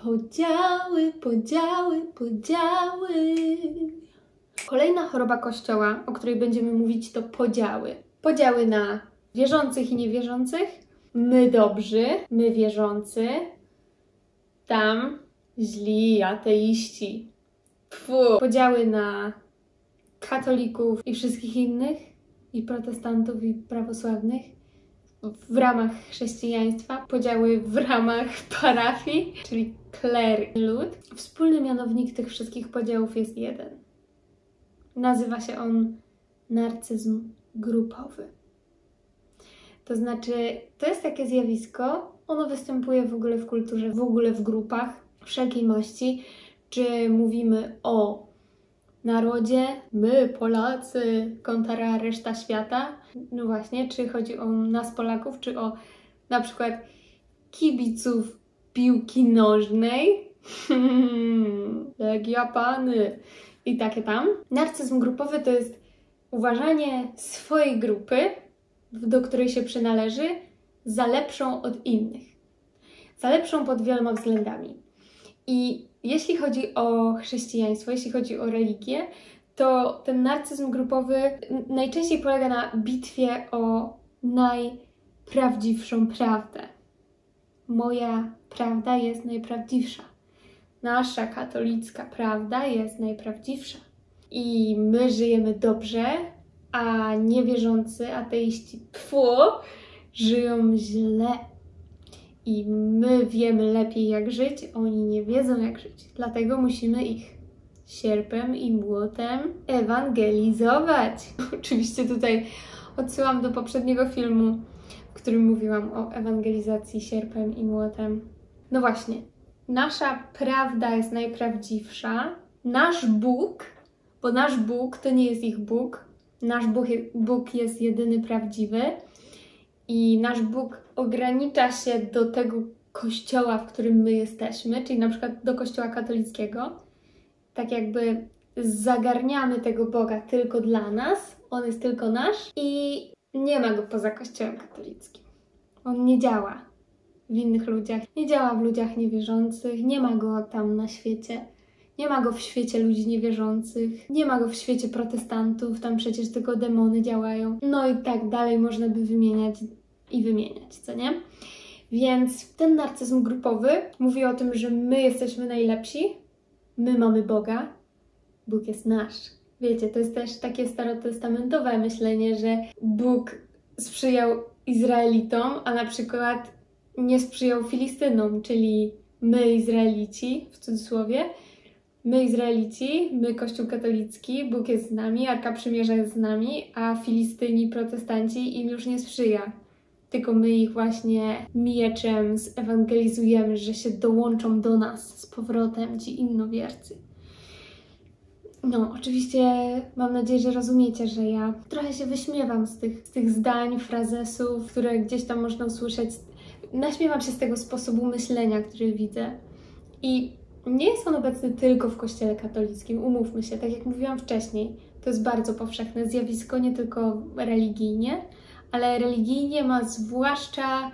Podziały, podziały, podziały. Kolejna choroba Kościoła, o której będziemy mówić, to podziały. Podziały na wierzących i niewierzących, my dobrzy, my wierzący, tam źli ateiści. Podziały na katolików i wszystkich innych, i protestantów, i prawosławnych w ramach chrześcijaństwa, podziały w ramach parafii, czyli kler i lud. Wspólny mianownik tych wszystkich podziałów jest jeden. Nazywa się on narcyzm grupowy. To znaczy, to jest takie zjawisko, ono występuje w ogóle w kulturze, w ogóle w grupach wszelkiej maści. Czy mówimy o narodzie, my Polacy, kontra reszta świata? No właśnie, czy chodzi o nas Polaków, czy o na przykład kibiców piłki nożnej? Legia Pany i takie tam. Narcyzm grupowy to jest uważanie swojej grupy, do której się przynależy, za lepszą od innych. Za lepszą pod wieloma względami. I jeśli chodzi o chrześcijaństwo, jeśli chodzi o religię, to ten narcyzm grupowy najczęściej polega na bitwie o najprawdziwszą prawdę. Moja prawda jest najprawdziwsza. Nasza katolicka prawda jest najprawdziwsza. I my żyjemy dobrze, a niewierzący, ateiści, żyją źle. I my wiemy lepiej jak żyć, oni nie wiedzą jak żyć. Dlatego musimy ich sierpem i młotem ewangelizować. Oczywiście tutaj odsyłam do poprzedniego filmu, w którym mówiłam o ewangelizacji sierpem i młotem. No właśnie, nasza prawda jest najprawdziwsza. Nasz Bóg, bo nasz Bóg to nie jest ich Bóg. Nasz Bóg jest jedyny prawdziwy. I nasz Bóg ogranicza się do tego kościoła, w którym my jesteśmy, czyli na przykład do kościoła katolickiego. Tak jakby zagarniamy tego Boga tylko dla nas, on jest tylko nasz i nie ma go poza kościołem katolickim. On nie działa w innych ludziach, nie działa w ludziach niewierzących, nie ma go tam na świecie. Nie ma go w świecie ludzi niewierzących, nie ma go w świecie protestantów, tam przecież tylko demony działają. No i tak dalej można by wymieniać i wymieniać, co nie? Więc ten narcyzm grupowy mówi o tym, że my jesteśmy najlepsi, my mamy Boga, Bóg jest nasz. Wiecie, to jest też takie starotestamentowe myślenie, że Bóg sprzyjał Izraelitom, a na przykład nie sprzyjał Filistynom, czyli my Izraelici, w cudzysłowie, my Izraelici, my Kościół katolicki, Bóg jest z nami, Arka Przymierza jest z nami, a Filistyni, protestanci im już nie sprzyja. Tylko my ich właśnie mieczem zewangelizujemy, że się dołączą do nas z powrotem ci innowiercy. No, oczywiście mam nadzieję, że rozumiecie, że ja trochę się wyśmiewam z tych zdań, frazesów, które gdzieś tam można usłyszeć. Naśmiewam się z tego sposobu myślenia, który widzę. I nie jest on obecny tylko w Kościele katolickim, umówmy się, tak jak mówiłam wcześniej. To jest bardzo powszechne zjawisko, nie tylko religijnie, ale religijnie ma zwłaszcza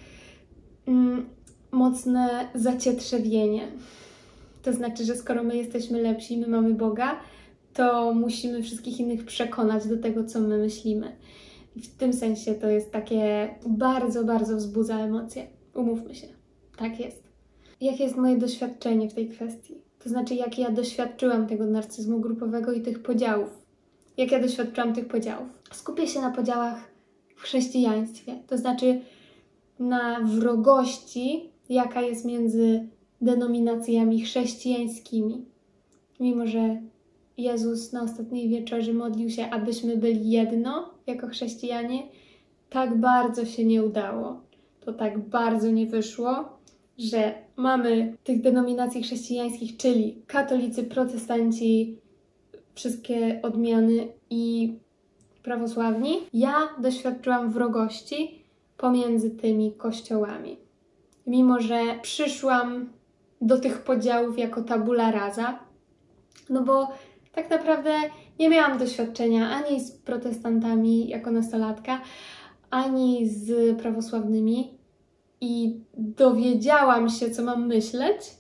mocne zacietrzewienie. To znaczy, że skoro my jesteśmy lepsi, my mamy Boga, to musimy wszystkich innych przekonać do tego, co my myślimy. I w tym sensie to jest takie bardzo, bardzo wzbudza emocje. Umówmy się, tak jest. Jakie jest moje doświadczenie w tej kwestii? To znaczy, jak ja doświadczyłam tego narcyzmu grupowego i tych podziałów. Jak ja doświadczyłam tych podziałów? Skupię się na podziałach w chrześcijaństwie. To znaczy na wrogości, jaka jest między denominacjami chrześcijańskimi. Mimo że Jezus na ostatniej wieczerzy modlił się, abyśmy byli jedno jako chrześcijanie, tak bardzo się nie udało. To tak bardzo nie wyszło, że mamy tych denominacji chrześcijańskich, czyli katolicy, protestanci, wszystkie odmiany i prawosławni. Ja doświadczyłam wrogości pomiędzy tymi kościołami. Mimo że przyszłam do tych podziałów jako tabula rasa, no bo tak naprawdę nie miałam doświadczenia ani z protestantami jako nastolatka, ani z prawosławnymi i dowiedziałam się, co mam myśleć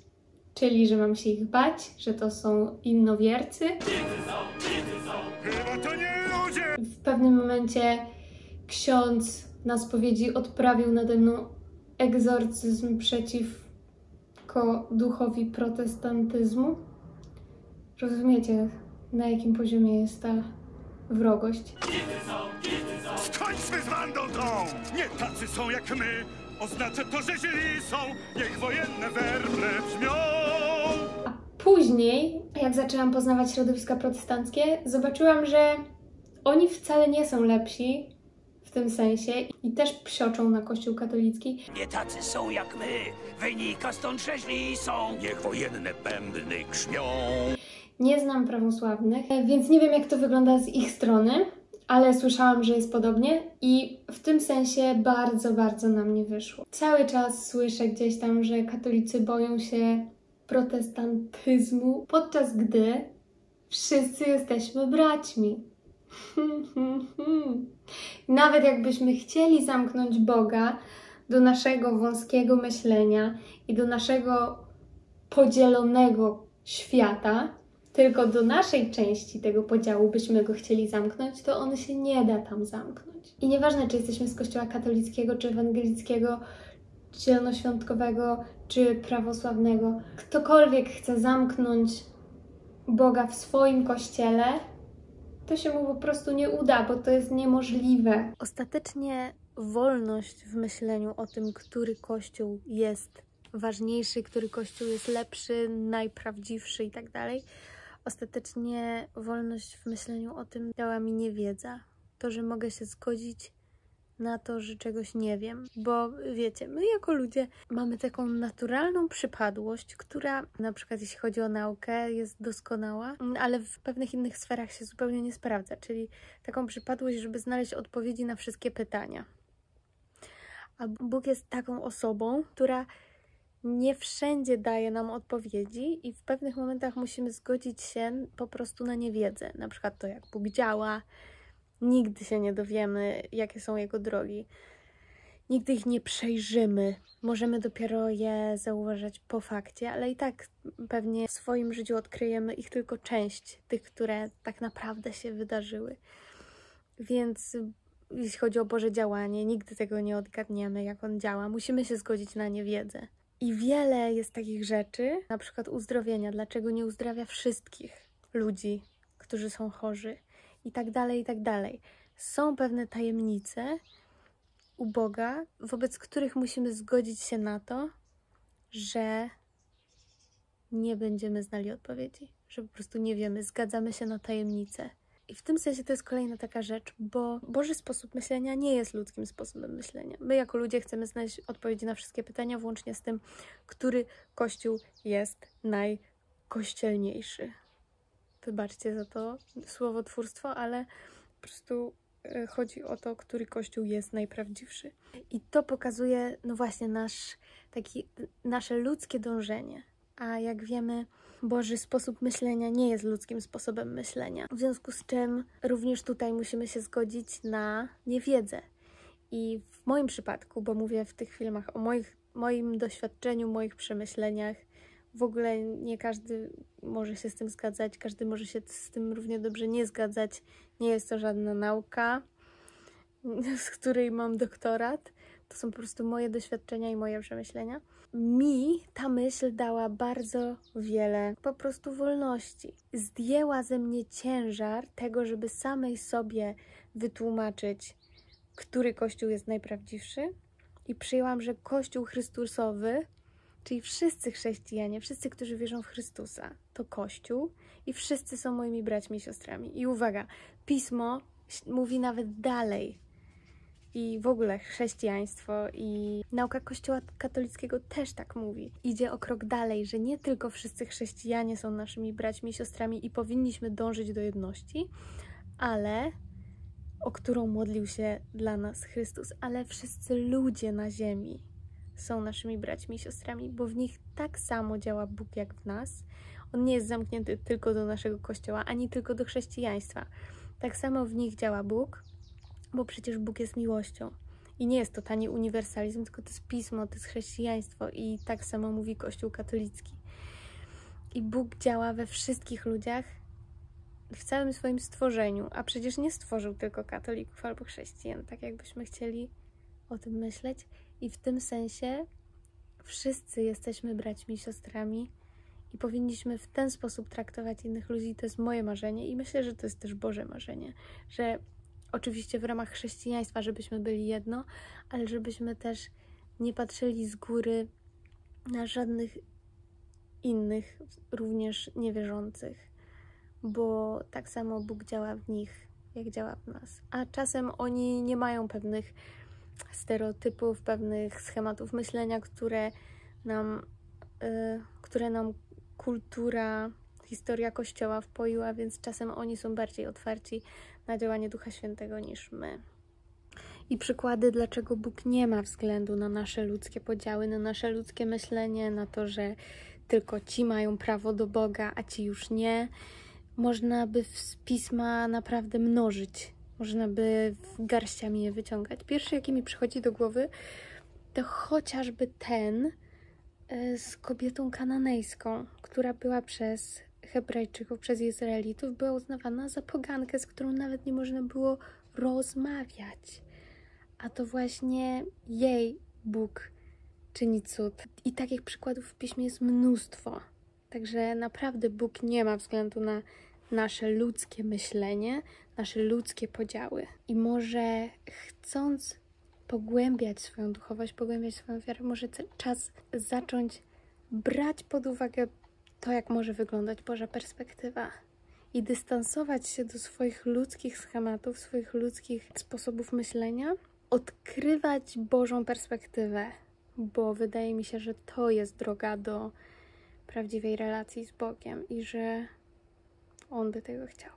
czyli że mam się ich bać, że to są innowiercy. Chyba to nie ludzie! W pewnym momencie ksiądz na spowiedzi odprawił nade mną egzorcyzm przeciwko duchowi protestantyzmu. Rozumiecie, na jakim poziomie jest ta wrogość? Skończmy z bandą tą! Nie tacy są jak my! Oznacza to, że źli są! Niech wojenne werble brzmią! A później, jak zaczęłam poznawać środowiska protestanckie, zobaczyłam, że oni wcale nie są lepsi w tym sensie i też psioczą na Kościół katolicki. Nie tacy są jak my, wynika stąd, że źli są. Niech wojenne bębny grzmią! Nie znam prawosławnych, więc nie wiem, jak to wygląda z ich strony, ale słyszałam, że jest podobnie i w tym sensie bardzo, bardzo na mnie wyszło. Cały czas słyszę gdzieś tam, że katolicy boją się protestantyzmu, podczas gdy wszyscy jesteśmy braćmi. Nawet jakbyśmy chcieli zamknąć Boga do naszego wąskiego myślenia i do naszego podzielonego świata, tylko do naszej części tego podziału byśmy go chcieli zamknąć, to on się nie da tam zamknąć. I nieważne, czy jesteśmy z Kościoła katolickiego, czy ewangelickiego, zielonoświątkowego, czy prawosławnego, ktokolwiek chce zamknąć Boga w swoim kościele, to się mu po prostu nie uda, bo to jest niemożliwe. Ostatecznie wolność w myśleniu o tym, który Kościół jest ważniejszy, który Kościół jest lepszy, najprawdziwszy i tak dalej. Ostatecznie wolność w myśleniu o tym dała mi niewiedza. To, że mogę się zgodzić na to, że czegoś nie wiem. Bo wiecie, my jako ludzie mamy taką naturalną przypadłość, która na przykład jeśli chodzi o naukę jest doskonała, ale w pewnych innych sferach się zupełnie nie sprawdza. Czyli taką przypadłość, żeby znaleźć odpowiedzi na wszystkie pytania. A Bóg jest taką osobą, która nie wszędzie daje nam odpowiedzi i w pewnych momentach musimy zgodzić się po prostu na niewiedzę. Na przykład to, jak Bóg działa. Nigdy się nie dowiemy, jakie są Jego drogi. Nigdy ich nie przejrzymy. Możemy dopiero je zauważyć po fakcie, ale i tak pewnie w swoim życiu odkryjemy ich tylko część, tych, które tak naprawdę się wydarzyły. Więc jeśli chodzi o Boże działanie, nigdy tego nie odgadniemy, jak On działa. Musimy się zgodzić na niewiedzę. I wiele jest takich rzeczy, na przykład uzdrowienia. Dlaczego nie uzdrawia wszystkich ludzi, którzy są chorzy? I tak dalej, i tak dalej. Są pewne tajemnice u Boga, wobec których musimy zgodzić się na to, że nie będziemy znali odpowiedzi. Że po prostu nie wiemy, zgadzamy się na tajemnice. I w tym sensie to jest kolejna taka rzecz, bo Boży sposób myślenia nie jest ludzkim sposobem myślenia. My jako ludzie chcemy znaleźć odpowiedzi na wszystkie pytania, włącznie z tym, który Kościół jest najkościelniejszy. Wybaczcie za to słowotwórstwo, ale po prostu chodzi o to, który Kościół jest najprawdziwszy. I to pokazuje, no właśnie, nasze ludzkie dążenie. A jak wiemy, Boży sposób myślenia nie jest ludzkim sposobem myślenia. W związku z czym również tutaj musimy się zgodzić na niewiedzę. I w moim przypadku, bo mówię w tych filmach o moim doświadczeniu, moich przemyśleniach, w ogóle nie każdy może się z tym zgadzać, każdy może się z tym równie dobrze nie zgadzać. Nie jest to żadna nauka, z której mam doktorat. To są po prostu moje doświadczenia i moje przemyślenia. Mi ta myśl dała bardzo wiele po prostu wolności. Zdjęła ze mnie ciężar tego, żeby samej sobie wytłumaczyć, który Kościół jest najprawdziwszy. I przyjęłam, że Kościół Chrystusowy, czyli wszyscy chrześcijanie, wszyscy, którzy wierzą w Chrystusa, to Kościół i wszyscy są moimi braćmi i siostrami. I uwaga, Pismo mówi nawet dalej. I w ogóle chrześcijaństwo i nauka Kościoła katolickiego też tak mówi. Idzie o krok dalej, że nie tylko wszyscy chrześcijanie są naszymi braćmi i siostrami i powinniśmy dążyć do jedności, ale o którą modlił się dla nas Chrystus, ale wszyscy ludzie na ziemi są naszymi braćmi i siostrami, bo w nich tak samo działa Bóg jak w nas. On nie jest zamknięty tylko do naszego Kościoła, ani tylko do chrześcijaństwa. Tak samo w nich działa Bóg, bo przecież Bóg jest miłością. I nie jest to tani uniwersalizm, tylko to jest Pismo, to jest chrześcijaństwo i tak samo mówi Kościół katolicki. I Bóg działa we wszystkich ludziach, w całym swoim stworzeniu, a przecież nie stworzył tylko katolików albo chrześcijan, tak jakbyśmy chcieli o tym myśleć. I w tym sensie wszyscy jesteśmy braćmi i siostrami i powinniśmy w ten sposób traktować innych ludzi. To jest moje marzenie i myślę, że to jest też Boże marzenie, że oczywiście w ramach chrześcijaństwa, żebyśmy byli jedno, ale żebyśmy też nie patrzyli z góry na żadnych innych, również niewierzących, bo tak samo Bóg działa w nich, jak działa w nas. A czasem oni nie mają pewnych stereotypów, pewnych schematów myślenia, które nam kultura, historia Kościoła wpoiła, więc czasem oni są bardziej otwarci na działanie Ducha Świętego niż my. I przykłady, dlaczego Bóg nie ma względu na nasze ludzkie podziały, na nasze ludzkie myślenie, na to, że tylko ci mają prawo do Boga, a ci już nie. Można by z Pisma naprawdę mnożyć. Można by garściami je wyciągać. Pierwszy, jaki mi przychodzi do głowy, to chociażby ten z kobietą kananejską, która była przez Hebrajczyków, przez Izraelitów, była uznawana za pogankę, z którą nawet nie można było rozmawiać. A to właśnie jej Bóg czyni cud. I takich przykładów w Piśmie jest mnóstwo. Także naprawdę Bóg nie ma względu na nasze ludzkie myślenie, nasze ludzkie podziały. I może chcąc pogłębiać swoją duchowość, pogłębiać swoją wiarę, może czas zacząć brać pod uwagę to, jak może wyglądać Boża perspektywa i dystansować się do swoich ludzkich schematów, swoich ludzkich sposobów myślenia, odkrywać Bożą perspektywę, bo wydaje mi się, że to jest droga do prawdziwej relacji z Bogiem i że On by tego chciał.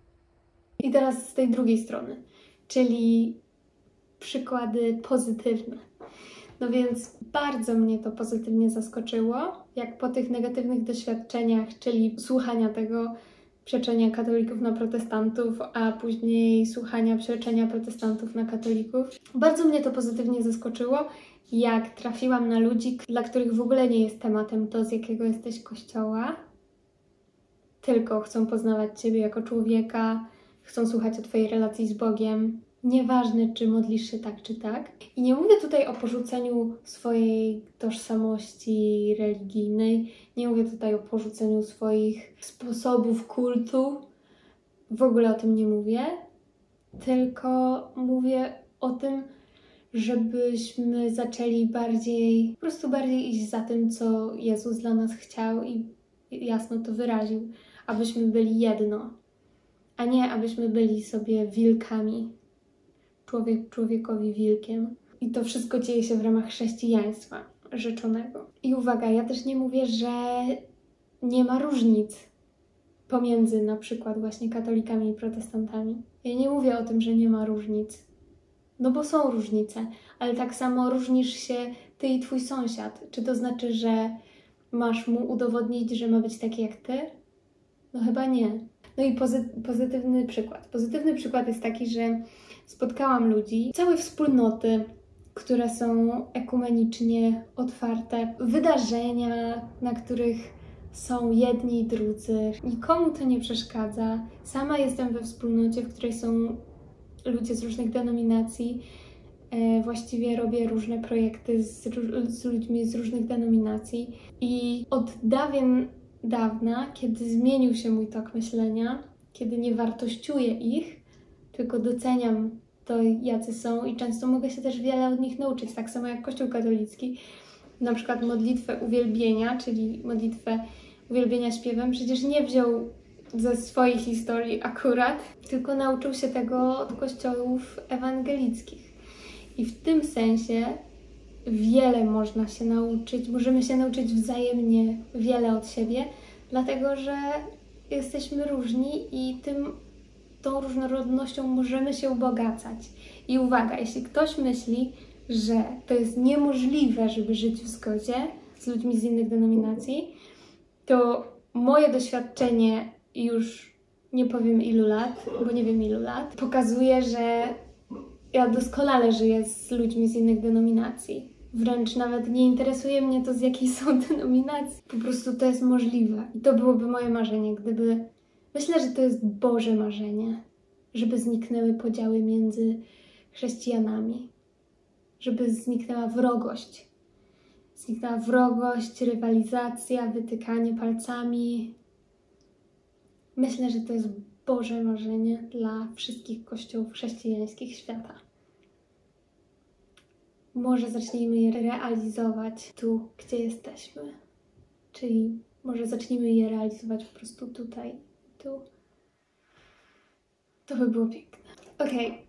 I teraz z tej drugiej strony, czyli przykłady pozytywne. No więc bardzo mnie to pozytywnie zaskoczyło, jak po tych negatywnych doświadczeniach, czyli słuchania tego przeczenia katolików na protestantów, a później słuchania przeczenia protestantów na katolików. Bardzo mnie to pozytywnie zaskoczyło, jak trafiłam na ludzi, dla których w ogóle nie jest tematem to, z jakiego jesteś kościoła, tylko chcą poznawać Ciebie jako człowieka, chcą słuchać o Twojej relacji z Bogiem. Nieważne, czy modlisz się tak, czy tak. I nie mówię tutaj o porzuceniu swojej tożsamości religijnej, nie mówię tutaj o porzuceniu swoich sposobów kultu. W ogóle o tym nie mówię, tylko mówię o tym, żebyśmy zaczęli po prostu bardziej iść za tym, co Jezus dla nas chciał i jasno to wyraził, abyśmy byli jedno, a nie abyśmy byli sobie wilkami, człowiek człowiekowi wilkiem. I to wszystko dzieje się w ramach chrześcijaństwa rzeczonego. I uwaga, ja też nie mówię, że nie ma różnic pomiędzy na przykład właśnie katolikami i protestantami. Ja nie mówię o tym, że nie ma różnic, no bo są różnice, ale tak samo różnisz się ty i twój sąsiad. Czy to znaczy, że masz mu udowodnić, że ma być taki jak ty? No chyba nie. No i pozytywny przykład. Pozytywny przykład jest taki, że spotkałam ludzi, całe wspólnoty, które są ekumenicznie otwarte, wydarzenia, na których są jedni i drudzy. Nikomu to nie przeszkadza. Sama jestem we wspólnocie, w której są ludzie z różnych denominacji. Właściwie robię różne projekty z ludźmi z różnych denominacji i od dawna, kiedy zmienił się mój tok myślenia, kiedy nie wartościuję ich, tylko doceniam to, jacy są i często mogę się też wiele od nich nauczyć, tak samo jak Kościół katolicki. Na przykład modlitwę uwielbienia, czyli modlitwę uwielbienia śpiewem, przecież nie wziął ze swojej historii akurat, tylko nauczył się tego od kościołów ewangelickich. I w tym sensie wiele można się nauczyć, możemy się nauczyć wzajemnie wiele od siebie, dlatego że jesteśmy różni i tą różnorodnością możemy się ubogacać. I uwaga, jeśli ktoś myśli, że to jest niemożliwe, żeby żyć w zgodzie z ludźmi z innych denominacji, to moje doświadczenie już nie powiem ilu lat, bo nie wiem ilu lat, pokazuje, że ja doskonale żyję z ludźmi z innych denominacji. Wręcz nawet nie interesuje mnie to, z jakiej są denominacji. Po prostu to jest możliwe. I to byłoby moje marzenie, gdyby... Myślę, że to jest Boże marzenie, żeby zniknęły podziały między chrześcijanami. Żeby zniknęła wrogość. Zniknęła wrogość, rywalizacja, wytykanie palcami. Myślę, że to jest Boże marzenie dla wszystkich kościołów chrześcijańskich świata. Może zacznijmy je realizować tu, gdzie jesteśmy. Czyli może zacznijmy je realizować po prostu tutaj, tu. To by było piękne. Okej.